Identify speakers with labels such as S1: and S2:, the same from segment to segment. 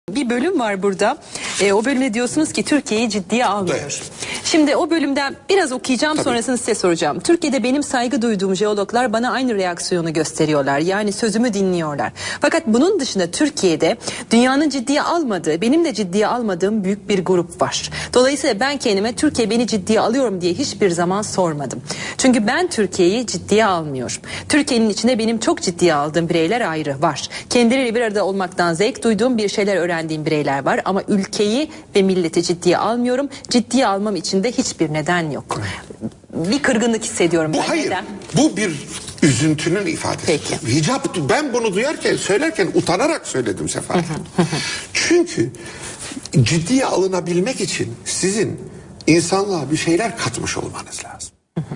S1: Bir bölüm var burada. O bölümde diyorsunuz ki Türkiye'yi ciddiye almıyor.
S2: Evet.
S1: Şimdi o bölümden biraz okuyacağım,
S2: Tabii.
S1: sonrasını size soracağım. Türkiye'de benim saygı duyduğum jeologlar bana aynı reaksiyonu gösteriyorlar. Yani sözümü dinliyorlar. Fakat bunun dışında Türkiye'de dünyanın ciddiye almadığı, benim de ciddiye almadığım büyük bir grup var. Dolayısıyla ben kendime Türkiye beni ciddiye alıyorum diye hiçbir zaman sormadım. Çünkü ben Türkiye'yi ciddiye almıyorum. Türkiye'nin içinde benim çok ciddiye aldığım bireyler ayrı var. Kendileriyle bir arada olmaktan zevk duyduğum, bir şeyler öğrendiğim bireyler var. Ama ülkeyi ve milleti ciddiye almıyorum. Ciddiye almam için de hiçbir neden yok. Bir kırgınlık hissediyorum.
S2: Hayır.
S1: Neden?
S2: Bu bir üzüntünün ifadesi.
S1: Peki.
S2: Hicap, ben bunu söylerken utanarak söyledim Sefa. Çünkü ciddiye alınabilmek için sizin insanlığa bir şeyler katmış olmanız lazım.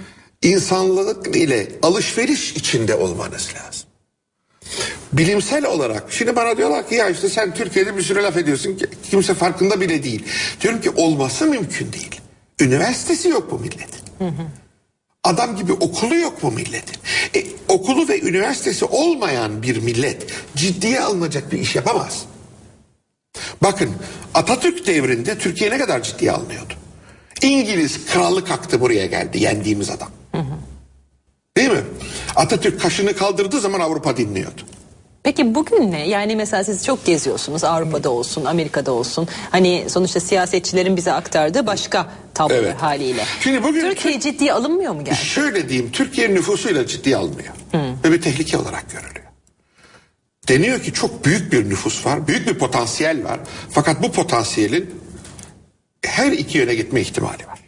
S2: İnsanlık ile alışveriş içinde olmanız lazım. Bilimsel olarak şimdi bana diyorlar ki ya işte sen Türkiye'de bir sürü laf ediyorsun ki kimse farkında bile değil. Diyorum ki olması mümkün değil. Üniversitesi yok bu milletin. Adam gibi okulu yok bu milletin. Okulu ve üniversitesi olmayan bir millet ciddiye alınacak bir iş yapamaz. Bakın Atatürk devrinde Türkiye ne kadar ciddiye alınıyordu. İngiliz kralı kalktı buraya geldi, yendiğimiz adam. Değil mi? Atatürk kaşını kaldırdığı zaman Avrupa dinliyordu.
S1: Peki bugün ne? Yani mesela siz çok geziyorsunuz, Avrupa'da olsun, Amerika'da olsun. Hani sonuçta siyasetçilerin bize aktardığı başka tablolar
S2: Evet.
S1: haliyle.
S2: Şimdi bugün
S1: Türkiye ciddiye alınmıyor mu gerçekten?
S2: şöyle diyeyim, Türkiye nüfusuyla ciddiye alınmıyor. Ve bir tehlike olarak görülüyor. Deniyor ki çok büyük bir nüfus var, büyük bir potansiyel var. Fakat bu potansiyelin her iki yöne gitme ihtimali var.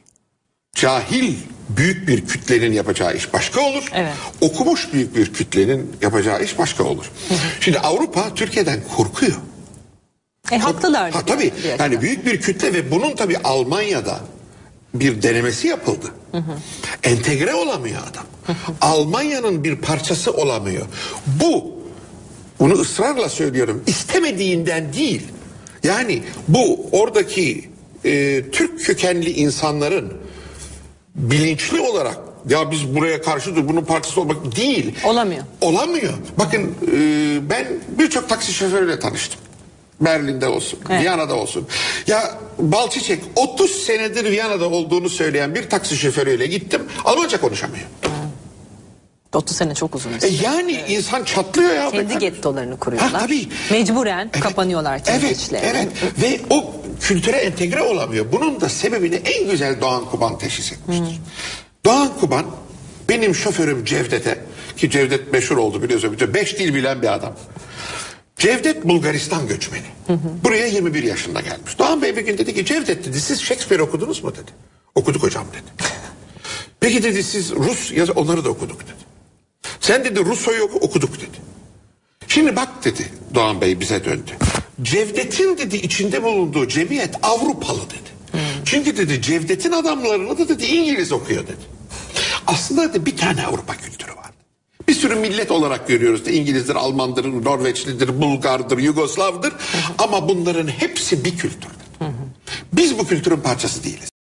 S2: Cahil büyük bir kütlenin yapacağı iş başka olur.
S1: Evet.
S2: Okumuş büyük bir kütlenin yapacağı iş başka olur. Şimdi Avrupa Türkiye'den korkuyor.
S1: Haklılar.
S2: Tabii yani büyük bir kütle ve bunun tabii Almanya'da bir denemesi yapıldı. Entegre olamıyor adam. Almanya'nın bir parçası olamıyor. Bunu ısrarla söylüyorum, istemediğinden değil. Yani bu oradaki Türk kökenli insanların bilinçli olarak ya biz buraya karşıdır bunun parçası olmak değil.
S1: Olamıyor.
S2: Olamıyor. Bakın ben birçok taksi şoförüyle tanıştım. Berlin'de olsun,
S1: Evet.
S2: Viyana'da olsun. Ya Balçiçek 30 senedir Viyana'da olduğunu söyleyen bir taksi şoförüyle gittim. Almanca konuşamıyor.
S1: 30 sene çok uzun.
S2: Yani insan çatlıyor ya.
S1: Kendi gettolarını kuruyorlar.
S2: Ha, tabii.
S1: Mecburen kapanıyorlar kendi içlerine.
S2: Evet. Ve o kültüre entegre olamıyor. Bunun da sebebini en güzel Doğan Kuban teşhis etmiştir. Doğan Kuban benim şoförüm Cevdet'e, ki Cevdet meşhur oldu biliyorsunuz, 5 dil bilen bir adam. Cevdet Bulgaristan göçmeni. Buraya 21 yaşında gelmiş. Doğan Bey bir gün dedi ki Cevdet dedi siz Shakespeare okudunuz mu dedi. Okuduk hocam dedi. Peki dedi siz Rus onları da okuduk dedi. Sen dedi Rusya'yı okuduk dedi. Şimdi bak dedi Doğan Bey bize döndü. Cevdet'in dedi içinde bulunduğu cemiyet Avrupalı dedi. Çünkü dedi Cevdet'in adamlarını da dedi İngiliz okuyor dedi. Aslında dedi bir tane Avrupa kültürü var. Bir sürü millet olarak görüyoruz da İngilizdir, Almandır, Norveçlidir, Bulgardır, Yugoslav'dır. Ama bunların hepsi bir kültürdür. Biz bu kültürün parçası değiliz.